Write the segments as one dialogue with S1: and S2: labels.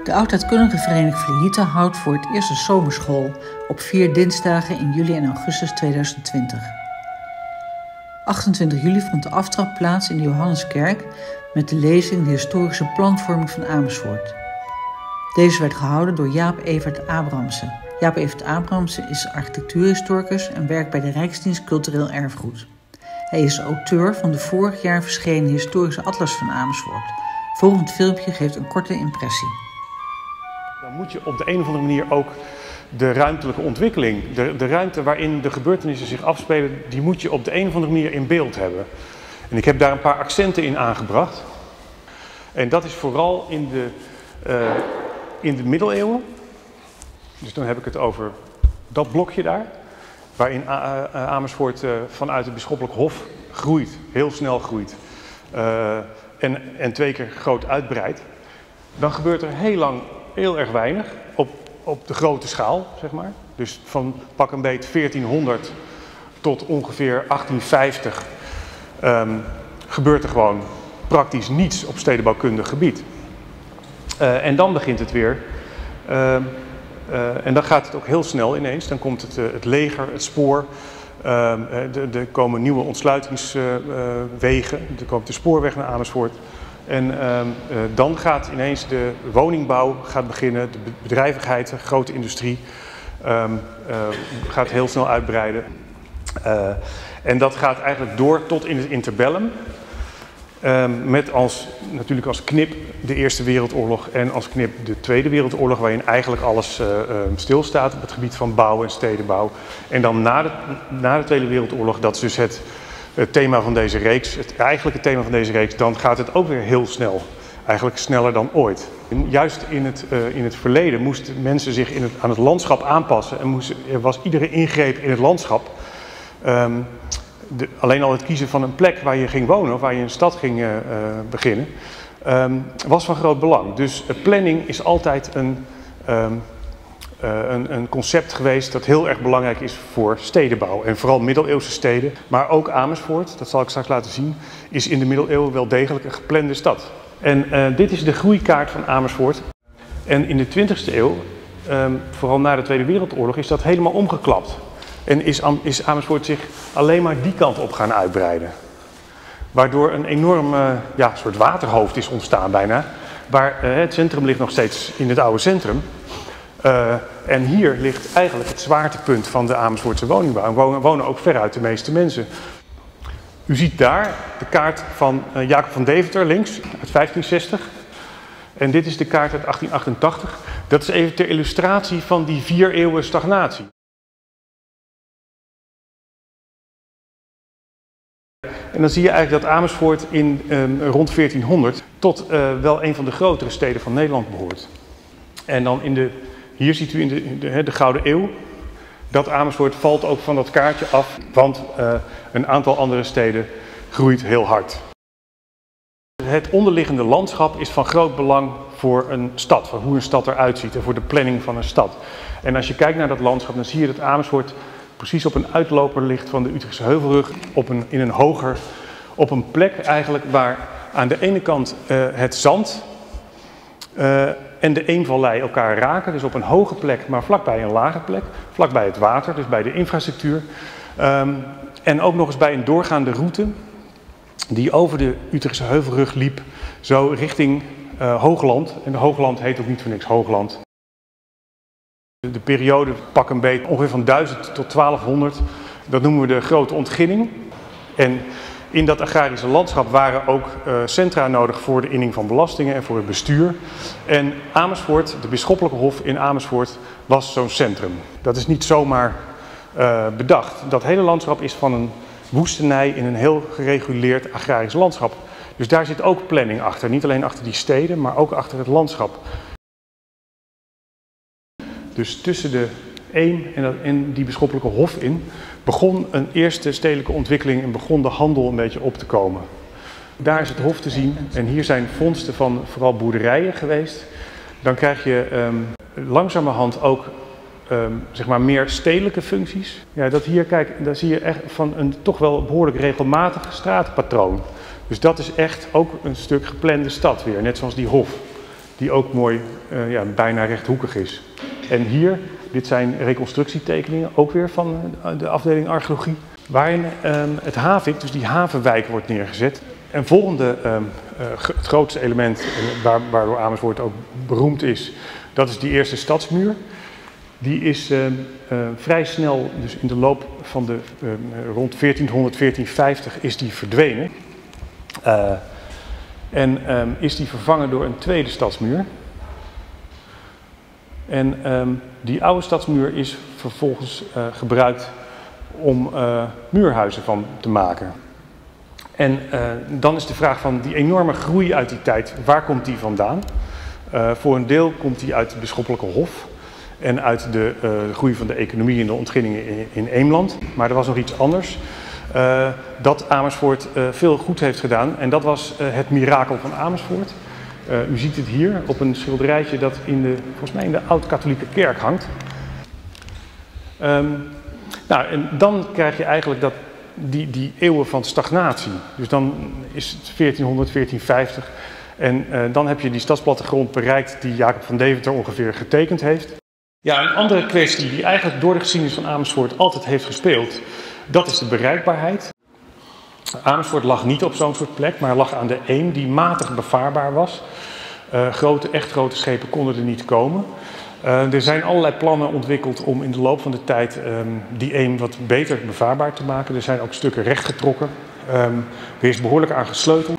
S1: De Oudheidkundige Vereniging Vliehieten houdt voor het eerst een zomerschool op 4 dinsdagen in juli en augustus 2020. 28 juli vond de aftrap plaats in de Johanneskerk met de lezing De Historische Planvorming van Amersfoort. Deze werd gehouden door Jaap Evert Abrahamsen. Jaap Evert Abrahamsen is architectuurhistoricus en werkt bij de Rijksdienst Cultureel Erfgoed. Hij is auteur van de vorig jaar verschenen Historische Atlas van Amersfoort. Volgend filmpje geeft een korte impressie.
S2: Dan moet je op de een of andere manier ook de ruimtelijke ontwikkeling, de ruimte waarin de gebeurtenissen zich afspelen, die moet je op de een of andere manier in beeld hebben. En ik heb daar een paar accenten in aangebracht. En dat is vooral in de middeleeuwen. Dus dan heb ik het over dat blokje daar, waarin Amersfoort vanuit het bisschoppelijk hof groeit, heel snel groeit. En 2 keer groot uitbreidt. Dan gebeurt er heel lang heel erg weinig op de grote schaal, zeg maar. Dus van pak een beet 1400 tot ongeveer 1850 gebeurt er gewoon praktisch niets op stedenbouwkundig gebied. En dan begint het weer. En dan gaat het ook heel snel ineens. Dan komt het leger, het spoor. Er komen nieuwe ontsluitingswegen. Er komt de spoorweg naar Amersfoort. En dan gaat ineens de woningbouw beginnen. De bedrijvigheid, de grote industrie gaat heel snel uitbreiden. En dat gaat eigenlijk door tot in het interbellum. Met natuurlijk als knip de Eerste Wereldoorlog en als knip de Tweede Wereldoorlog, waarin eigenlijk alles stilstaat op het gebied van bouw en stedenbouw. En dan na de Tweede Wereldoorlog, dat is dus het thema van deze reeks, het eigenlijke thema van deze reeks, dan gaat het ook weer heel snel. Eigenlijk sneller dan ooit. En juist in het verleden moesten mensen zich aan het landschap aanpassen en was iedere ingreep in het landschap. Alleen al het kiezen van een plek waar je ging wonen of waar je een stad ging beginnen, was van groot belang. Dus planning is altijd een concept geweest dat heel erg belangrijk is voor stedenbouw. En vooral middeleeuwse steden, maar ook Amersfoort, dat zal ik straks laten zien, is in de middeleeuwen wel degelijk een geplande stad. En dit is de groeikaart van Amersfoort. En in de 20e eeuw, vooral na de Tweede Wereldoorlog, is dat helemaal omgeklapt. En is Amersfoort zich alleen maar die kant op gaan uitbreiden. Waardoor een enorm soort waterhoofd is ontstaan bijna. Waar het centrum ligt nog steeds in het oude centrum. En hier ligt eigenlijk het zwaartepunt van de Amersfoortse woningbouw. En wonen ook veruit de meeste mensen. U ziet daar de kaart van Jacob van Deventer links uit 1560. En dit is de kaart uit 1888. Dat is even ter illustratie van die 4 eeuwen stagnatie. En dan zie je eigenlijk dat Amersfoort rond 1400 tot wel een van de grotere steden van Nederland behoort. En dan hier ziet u in de Gouden Eeuw, dat Amersfoort valt ook van dat kaartje af, want een aantal andere steden groeit heel hard. Het onderliggende landschap is van groot belang voor een stad, voor hoe een stad eruit ziet en voor de planning van een stad. En als je kijkt naar dat landschap, dan zie je dat Amersfoort precies op een uitloper ligt van de Utrechtse Heuvelrug, op een plek eigenlijk waar aan de ene kant het zand en de Eemvallei elkaar raken, dus op een hoge plek, maar vlakbij een lage plek, vlakbij het water, dus bij de infrastructuur. En ook nog eens bij een doorgaande route die over de Utrechtse Heuvelrug liep, zo richting Hoogland. En Hoogland heet ook niet voor niks Hoogland. De periode pak een beet ongeveer van 1000 tot 1200, dat noemen we de grote ontginning. En in dat agrarische landschap waren ook centra nodig voor de inning van belastingen en voor het bestuur. En Amersfoort, de bisschoppelijke hof in Amersfoort, was zo'n centrum. Dat is niet zomaar bedacht. Dat hele landschap is van een woestenij in een heel gereguleerd agrarisch landschap. Dus daar zit ook planning achter. Niet alleen achter die steden, maar ook achter het landschap. Dus tussen de Eem en die bisschoppelijke hof in begon een eerste stedelijke ontwikkeling en begon de handel een beetje op te komen. Daar is het hof te zien en hier zijn vondsten van vooral boerderijen geweest. Dan krijg je langzamerhand ook zeg maar meer stedelijke functies. Ja, dat hier, kijk, daar zie je echt van een toch wel behoorlijk regelmatig straatpatroon. Dus dat is echt ook een stuk geplande stad weer, net zoals die hof. die ook mooi bijna rechthoekig is. En hier, dit zijn reconstructietekeningen, ook weer van de afdeling archeologie, waarin het havik, dus die havenwijk, wordt neergezet. En volgende, het grootste element waardoor Amersfoort ook beroemd is, dat is die eerste stadsmuur. Die is vrij snel, dus in de loop van de rond 1400, 1450 is die verdwenen. En is die vervangen door een tweede stadsmuur. En die oude stadsmuur is vervolgens gebruikt om muurhuizen van te maken. En dan is de vraag van die enorme groei uit die tijd, waar komt die vandaan? Voor een deel komt die uit het bisschoppelijke hof en uit de groei van de economie en de ontginningen in Eemland. Maar er was nog iets anders dat Amersfoort veel goed heeft gedaan en dat was het mirakel van Amersfoort. U ziet het hier op een schilderijtje dat volgens mij in de oud-katholieke kerk hangt. Nou, en dan krijg je eigenlijk die eeuwen van stagnatie. Dus dan is het 1400, 1450 en dan heb je die stadsplattegrond bereikt die Jacob van Deventer ongeveer getekend heeft. Ja, een andere kwestie die eigenlijk door de geschiedenis van Amersfoort altijd heeft gespeeld, dat is de bereikbaarheid. Amersfoort lag niet op zo'n soort plek, maar lag aan de Eem die matig bevaarbaar was. Echt grote schepen konden er niet komen. Er zijn allerlei plannen ontwikkeld om in de loop van de tijd die Eem wat beter bevaarbaar te maken. Er zijn ook stukken rechtgetrokken. Er is behoorlijk aan gesleuteld.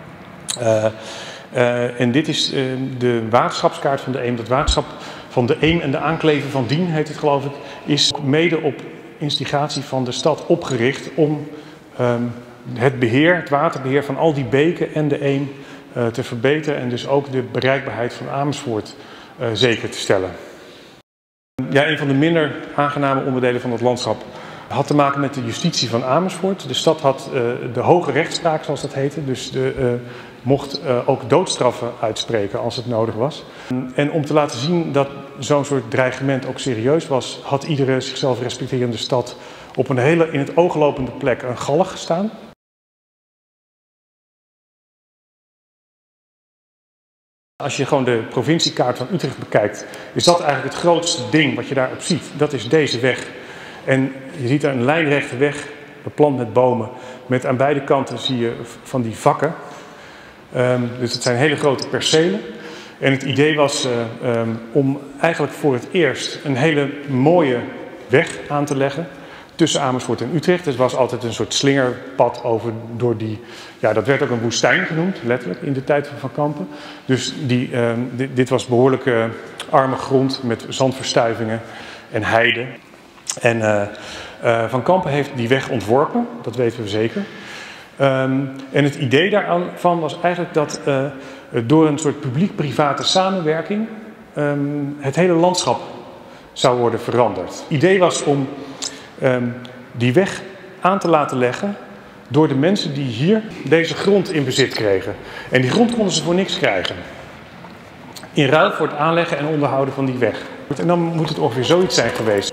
S2: En dit is de waterschapskaart van de Eem. Dat waterschap van de Eem en de aankleven van Dien, heet het geloof ik, is mede op instigatie van de stad opgericht om het waterbeheer van al die beken en de Eem te verbeteren en dus ook de bereikbaarheid van Amersfoort zeker te stellen. Ja, een van de minder aangename onderdelen van het landschap had te maken met de justitie van Amersfoort. De stad had de hoge rechtspraak, zoals dat heette, dus mocht ook doodstraffen uitspreken als het nodig was. En om te laten zien dat zo'n soort dreigement ook serieus was, had iedere zichzelf respecterende stad op een hele in het oog lopende plek een galg gestaan. Als je gewoon de provinciekaart van Utrecht bekijkt, is dat eigenlijk het grootste ding wat je daarop ziet. Dat is deze weg. En je ziet daar een lijnrechte weg, beplant met bomen. Met aan beide kanten zie je van die vakken. Dus het zijn hele grote percelen. En het idee was om eigenlijk voor het eerst een hele mooie weg aan te leggen tussen Amersfoort en Utrecht. Het was altijd een soort slingerpad door die... Ja, dat werd ook een woestijn genoemd, letterlijk, in de tijd van Van Kampen. Dus dit was behoorlijk arme grond met zandverstuivingen en heide. En Van Kampen heeft die weg ontworpen, dat weten we zeker. En het idee daarvan was eigenlijk dat door een soort publiek-private samenwerking het hele landschap zou worden veranderd. Het idee was om die weg aan te laten leggen door de mensen die hier deze grond in bezit kregen. En die grond konden ze voor niks krijgen. In ruil voor het aanleggen en onderhouden van die weg. En dan moet het ongeveer zoiets zijn geweest.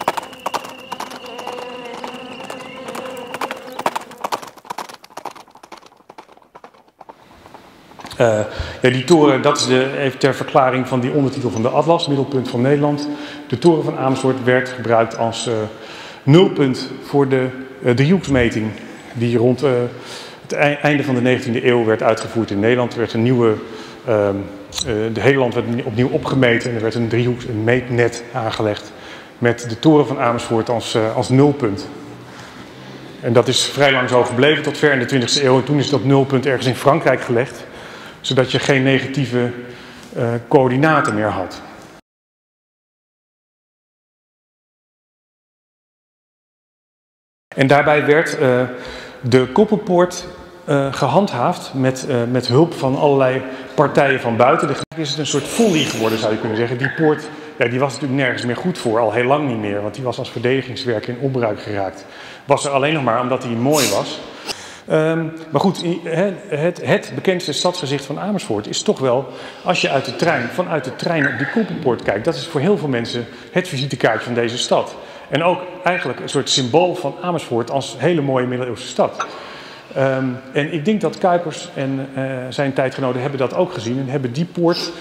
S2: Die toren, dat is even ter verklaring van die ondertitel van de Atlas, middelpunt van Nederland. De toren van Amersfoort werd gebruikt als nulpunt voor de driehoeksmeting die rond het einde van de 19e eeuw werd uitgevoerd in Nederland. Er werd een nieuwe, de hele land werd opnieuw opgemeten en er werd een meetnet aangelegd met de toren van Amersfoort als nulpunt. En dat is vrij lang zo gebleven tot ver in de 20e eeuw en toen is dat nulpunt ergens in Frankrijk gelegd, zodat je geen negatieve coördinaten meer had. En daarbij werd de koppelpoort gehandhaafd met hulp van allerlei partijen van buiten. Eigenlijk is het een soort folie geworden, zou je kunnen zeggen. Die poort die was natuurlijk nergens meer goed voor, al heel lang niet meer, want die was als verdedigingswerk in onbruik geraakt. Was er alleen nog maar omdat hij mooi was. Maar goed, het bekendste stadsgezicht van Amersfoort is toch wel, als je vanuit de trein op die koepelpoort kijkt, dat is voor heel veel mensen het visitekaartje van deze stad. En ook eigenlijk een soort symbool van Amersfoort als hele mooie middeleeuwse stad. En ik denk dat Cuypers en zijn tijdgenoten hebben dat ook gezien en hebben die poort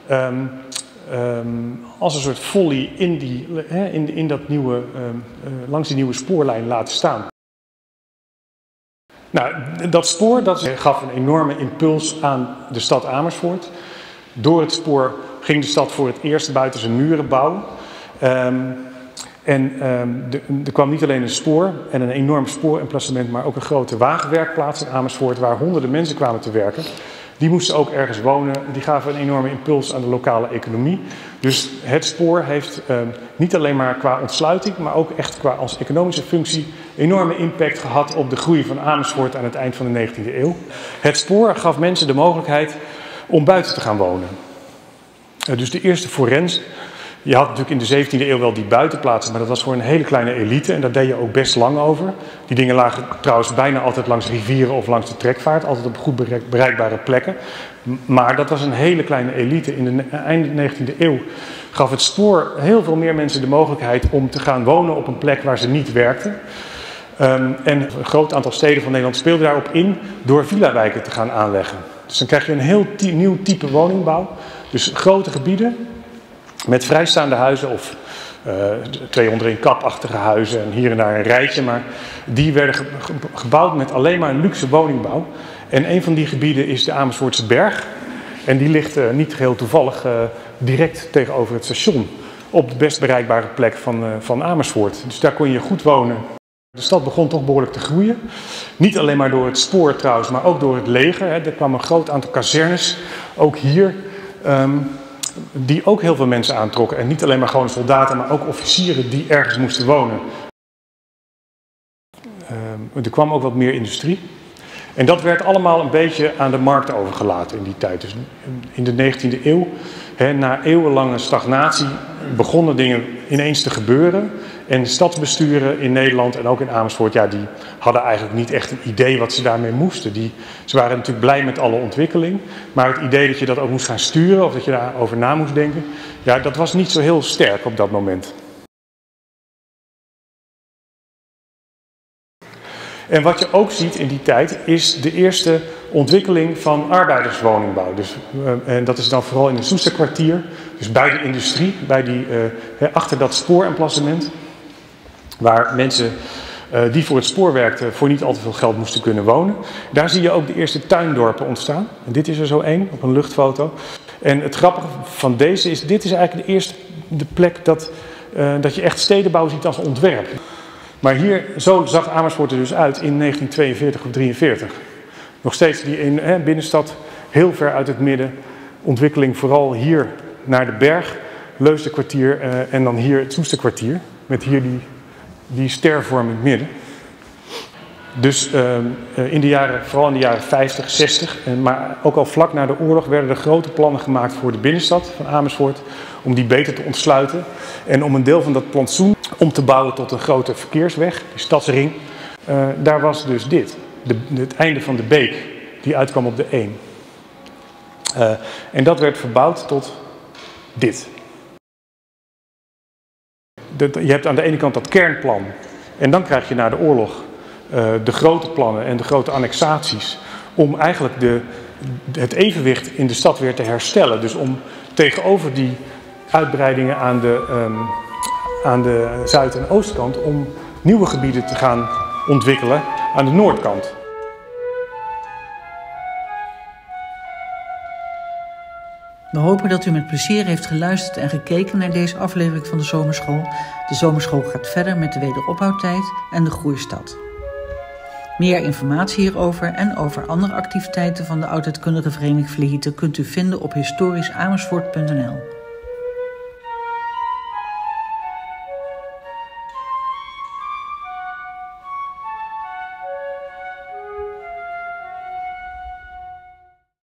S2: als een soort volley in dat nieuwe, langs die nieuwe spoorlijn laten staan. Nou, dat spoor gaf een enorme impuls aan de stad Amersfoort. Door het spoor ging de stad voor het eerst buiten zijn muren bouwen. Er kwam niet alleen een spoor en een enorm spooremplacement, maar ook een grote wagenwerkplaats in Amersfoort waar honderden mensen kwamen te werken. Die moesten ook ergens wonen. Die gaven een enorme impuls aan de lokale economie. Dus het spoor heeft niet alleen maar qua ontsluiting, maar ook echt qua als economische functie enorme impact gehad op de groei van Amersfoort aan het eind van de 19e eeuw. Het spoor gaf mensen de mogelijkheid om buiten te gaan wonen. Dus de eerste forensen. Je had natuurlijk in de 17e eeuw wel die buitenplaatsen, maar dat was voor een hele kleine elite en daar deed je ook best lang over. Die dingen lagen trouwens bijna altijd langs rivieren of langs de trekvaart, altijd op goed bereikbare plekken. Maar dat was een hele kleine elite. In de einde 19e eeuw gaf het spoor heel veel meer mensen de mogelijkheid om te gaan wonen op een plek waar ze niet werkten. En een groot aantal steden van Nederland speelden daarop in door villawijken te gaan aanleggen. Dus dan krijg je een heel nieuw type woningbouw. Dus grote gebieden met vrijstaande huizen of 2 onder een kapachtige huizen en hier en daar een rijtje. Maar die werden gebouwd met alleen maar een luxe woningbouw. En een van die gebieden is de Amersfoortse Berg. En die ligt niet geheel toevallig direct tegenover het station. Op de best bereikbare plek van Amersfoort. Dus daar kon je goed wonen. De stad begon toch behoorlijk te groeien. Niet alleen maar door het spoor trouwens, maar ook door het leger. Er kwam een groot aantal kazernes, ook hier, die ook heel veel mensen aantrokken. En niet alleen maar gewoon soldaten, maar ook officieren die ergens moesten wonen. Er kwam ook wat meer industrie. En dat werd allemaal een beetje aan de markt overgelaten in die tijd. Dus in de 19e eeuw, na eeuwenlange stagnatie, begonnen dingen ineens te gebeuren. En stadsbesturen in Nederland en ook in Amersfoort, ja, die hadden eigenlijk niet echt een idee wat ze daarmee moesten. Ze waren natuurlijk blij met alle ontwikkeling, maar het idee dat je dat ook moest gaan sturen of dat je daarover na moest denken, ja, dat was niet zo heel sterk op dat moment. En wat je ook ziet in die tijd is de eerste ontwikkeling van arbeiderswoningbouw. Dus, en dat is dan vooral in het Soesterkwartier, dus bij de industrie, achter dat spooremplacement, waar mensen die voor het spoor werkten voor niet al te veel geld moesten kunnen wonen. Daar zie je ook de eerste tuindorpen ontstaan. En dit is er zo één op een luchtfoto. En het grappige van deze is, dit is eigenlijk de plek dat je echt stedenbouw ziet als ontwerp. Maar zo zag Amersfoort er dus uit in 1942 of 43. Nog steeds die binnenstad, heel ver uit het midden. Ontwikkeling vooral hier naar de Berg, Leusdenkwartier en dan hier het Soesterkwartier. Met hier die stervorm in het midden. Dus vooral in de jaren 50, 60, maar ook al vlak na de oorlog werden er grote plannen gemaakt voor de binnenstad van Amersfoort. Om die beter te ontsluiten en om een deel van dat plantsoen om te bouwen tot een grote verkeersweg, de stadsring. Daar was dus dit, het einde van de beek die uitkwam op de Eem. En dat werd verbouwd tot dit. Je hebt aan de ene kant dat kernplan en dan krijg je na de oorlog de grote plannen en de grote annexaties om eigenlijk het evenwicht in de stad weer te herstellen. Dus om tegenover die uitbreidingen aan de zuid- en oostkant om nieuwe gebieden te gaan ontwikkelen aan de noordkant.
S1: We hopen dat u met plezier heeft geluisterd en gekeken naar deze aflevering van de Zomerschool. De Zomerschool gaat verder met de wederopbouwtijd en de groeistad. Meer informatie hierover en over andere activiteiten van de Oudheidkundige Vereniging Vlehieten kunt u vinden op historischamersfoort.nl.